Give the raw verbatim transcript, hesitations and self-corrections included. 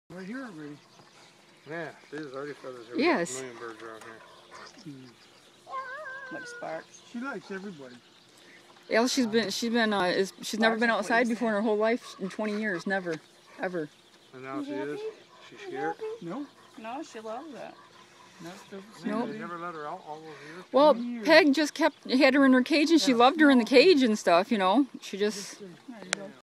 Right here already. Yeah, see, there's already feathers here. Yes. A million birds around here. Hmm. Like Sparks. She likes everybody. Yeah, she's been, she's been, uh, is, she's never been outside before in her whole life, in twenty years, never, ever. And now she is. She's scared. No. No, she loves it. Not the Nope. They never let her out all those years. Well, years. Peg just kept, had her in her cage and she Yeah. loved her in the cage and stuff, you know. She just, There you go.